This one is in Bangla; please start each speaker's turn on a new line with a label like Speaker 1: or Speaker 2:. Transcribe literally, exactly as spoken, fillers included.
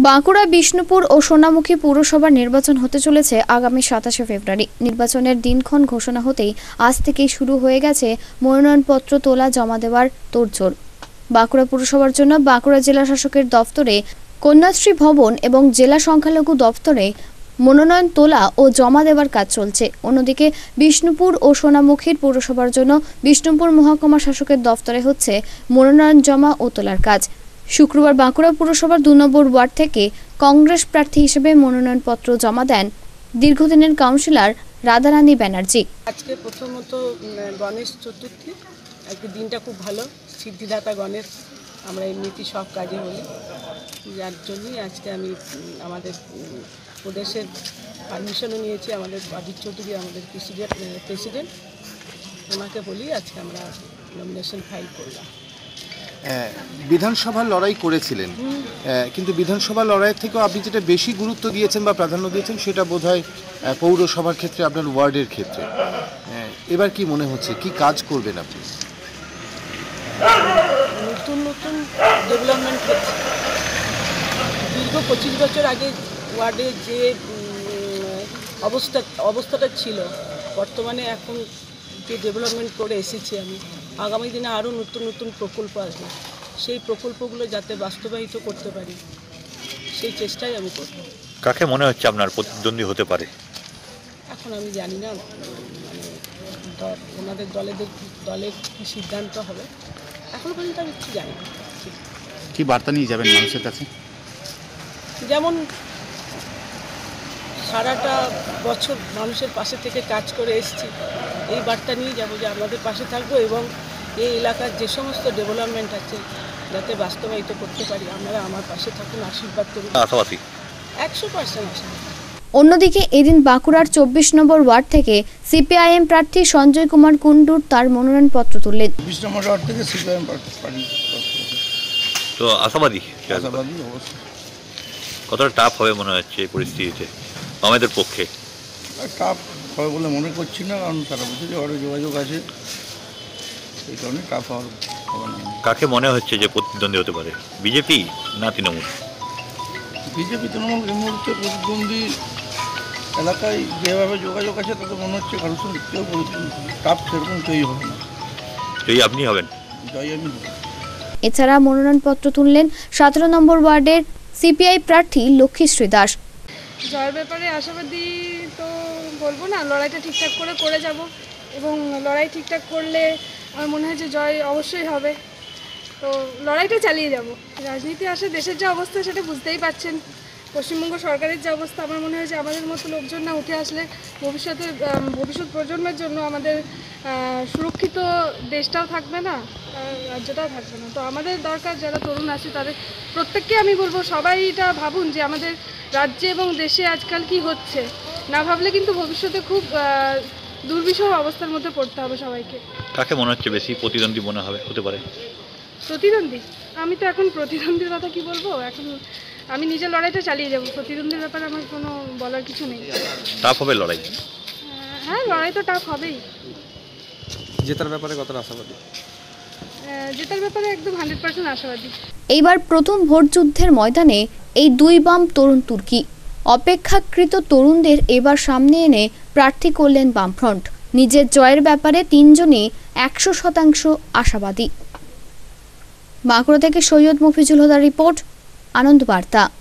Speaker 1: বাঁকুড়া, বিষ্ণুপুর ও সোনামুখী পৌরসভার নির্বাচন হতে চলেছে আগামী সাতাশে ফেব্রুয়ারি। নির্বাচনের দিনক্ষণ ঘোষণা হতেই আজ থেকেই শুরু হয়ে গেছে মনোনয়নপত্র তোলা জমা দেওয়ার তোড়জোড়। বাঁকুড়া পৌরসভার জন্য বাঁকুড়া জেলা শাসকের দফতরে, কন্যাশ্রী ভবন এবং জেলা সংখ্যালঘু দফতরে মনোনয়ন তোলা ও জমা দেওয়ার কাজ চলছে। অন্যদিকে বিষ্ণুপুর ও সোনামুখীর পৌরসভার জন্য বিষ্ণুপুর মহকুমা শাসকের দফতরে হচ্ছে মনোনয়ন জমা ও তোলার কাজ। শুক্রবার বাঁকুড়া পুরসভার দু নম্বর ওয়ার্ড থেকে কংগ্রেস প্রার্থী হিসেবে মনোনয়নপত্র জমা দেন দীর্ঘদিনের কাউন্সিলর রাধারানী ব্যানার্জি।
Speaker 2: আজকে প্রথমত গণেশ চতুর্থী, আজকে দিনটা খুব ভালো, সিদ্ধিদাতা গণেশ আমরা এমনিতেই সব কাজে বলি, যার জন্যই আজকে আমি আমাদের প্রদেশের পারমিশনও নিয়েছি। আমাদের অজিত চৌধুরী আমাদের প্রেসিডেন্ট প্রেসিডেন্ট ওনাকে বলি আজকে আমরা নমিনেশন ফাইল করলাম।
Speaker 3: বিধানসভার লড়াই করেছিলেন, কিন্তু বিধানসভা লড়াইয়ের থেকেও আপনি যেটা বেশি গুরুত্ব দিয়েছেন বা প্রাধান্য দিয়েছেন সেটা বোধহয় পৌরসভার ক্ষেত্রে, আপনার ওয়ার্ডের ক্ষেত্রে। এবার কি মনে হচ্ছে, কি কাজ করবেন আপনি?
Speaker 2: নতুন নতুন ডেভেলপমেন্ট হচ্ছে। দীর্ঘ পঁচিশ বছর আগে ওয়ার্ডে যে অবস্থা অবস্থাটা ছিল, বর্তমানে এখন যে ডেভেলপমেন্ট করে এসেছি আমি, আগামী দিনে আরও নতুন নতুন প্রকল্প আসবে, সেই প্রকল্পগুলো যাতে বাস্তবায়িত করতে পারি সেই চেষ্টাই আমি করব।
Speaker 4: কাকে মনে হচ্ছে আপনার প্রতিদ্বন্দ্বী হতে পারে?
Speaker 2: এখন আমি জানি না, মানে ওনাদের দলেদের দলের কী সিদ্ধান্ত হবে এখন পর্যন্ত আমি কিছু জানি না।
Speaker 3: কী বার্তা নিয়ে যাবেন মানুষের কাছে? যেমন
Speaker 2: সারাটা বছর মানুষের পাশে থেকে কাজ করে এসেছি, এই বার্তা নিয়ে যাবো যে আমাদের পাশে থাকবো এবং এই এলাকার যে সমস্ত ডেভেলপমেন্ট আছে যাতে বাস্তবায়িত করতে পারি। আপনারা আমার পাশে থাকুন, আশীর্বাদ করুন।
Speaker 4: আশাবাদী,
Speaker 2: একশো পার্সেন্ট আশাবাদী।
Speaker 1: অন্যদিকে এদিন বাঁকুড়ার চব্বিশ নম্বর ওয়ার্ড থেকে সিপিআইএম প্রার্থী সঞ্জয় কুমার কুন্ডুর তার মনোনয়নপত্র তুললেন।
Speaker 5: চব্বিশ নম্বর ওয়ার্ড থেকে সিপিআইএম প্রার্থী
Speaker 4: তো আশাবাদী
Speaker 5: আশাবাদী অবশ্যই।
Speaker 4: কতটা টাফ হবে মনে হচ্ছে এই পরিস্থিতিতে আমাদের পক্ষে?
Speaker 5: টাফ হবে বলে মনে করছি না, কারণ সারা বছর ওয়ার্ডে যোগাযোগ আছে, এই কারণে টাফ হওয়ার হবে না।
Speaker 4: কাকে মনে হচ্ছে যে প্রতিদ্বন্দ্বী হতে পারে, বিজেপি না তৃণমূল?
Speaker 5: বিজেপি তৃণমূল এই মুহূর্তে প্রতিদ্বন্দ্বী এলাকায় যেভাবে যোগাযোগ আছে তাতে মনে হচ্ছে কারোর সঙ্গে কেউ টাফ সেরকম জয়ী হবে না।
Speaker 4: জয়ী আপনি হবেন?
Speaker 5: জয়ী আমি হব।
Speaker 1: এছাড়া মনোনয়নপত্র তুললেন সতেরো নম্বর ওয়ার্ডের সিপিআই প্রার্থী লক্ষ্মীশ্রী দাস।
Speaker 6: জয়ের ব্যাপারে আশাবাদী তো বলবো না, লড়াইটা ঠিকঠাক করে করে যাব এবং লড়াই ঠিকঠাক করলে আমার মনে হয় যে জয় অবশ্যই হবে। তো লড়াইটা চালিয়ে যাব। রাজনীতি আসে দেশের যে অবস্থা সেটা বুঝতেই পারছেন, পশ্চিমবঙ্গ সরকারের যে অবস্থা, আমার মনে হয় যে আমাদের মতো লোকজন না উঠে আসলে ভবিষ্যতে ভবিষ্যৎ প্রজন্মের জন্য আমাদের সুরক্ষিত দেশটাও থাকবে না, রাজ্যটাও থাকবে না। তো আমাদের দরকার যারা তরুণ আছে তাদের প্রত্যেককে আমি বলবো সবাই এটা ভাবুন যে আমাদের রাজ্যে এবং দেশে আজকাল কি হচ্ছে, না ভাবলে কিন্তু ভবিষ্যতে খুব দুর্বিষহ অবস্থার মধ্যে পড়তে হবে সবাইকে।
Speaker 4: কাকে মনে হচ্ছে বেশি প্রতিদ্বন্দ্বী মনে হবে হতে পারে?
Speaker 6: প্রতিদ্বন্দ্বী আমি তো এখন প্রতিদ্বন্দ্বীর কথা কি বলবো, এখন আমি নিজের লড়াইটা চালিয়ে যাব। প্রতিদ্বন্দ্বীর ব্যাপারে আমার কোনো বলার কিছু নেই।
Speaker 4: টাফ হবে লড়াই?
Speaker 6: হ্যাঁ, লড়াই তো টাফ হবেই।
Speaker 3: জেতার ব্যাপারে কতটা আশাবাদী?
Speaker 6: জেতার ব্যাপারে একদম হান্ড্রেড পার্সেন্ট আশাবাদী।
Speaker 1: এইবার প্রথম ভোট যুদ্ধের ময়দানে এই দুই বাম তরুণ তুর্কি। অপেক্ষাকৃত তরুণদের এবার সামনে এনে প্রার্থী করলেন বামফ্রন্ট। নিজের জয়ের ব্যাপারে তিনজনই একশো শতাংশ আশাবাদী। বাঁকুড়া থেকে সৈয়দ মফিজুল হুদার রিপোর্ট, আনন্দ বার্তা।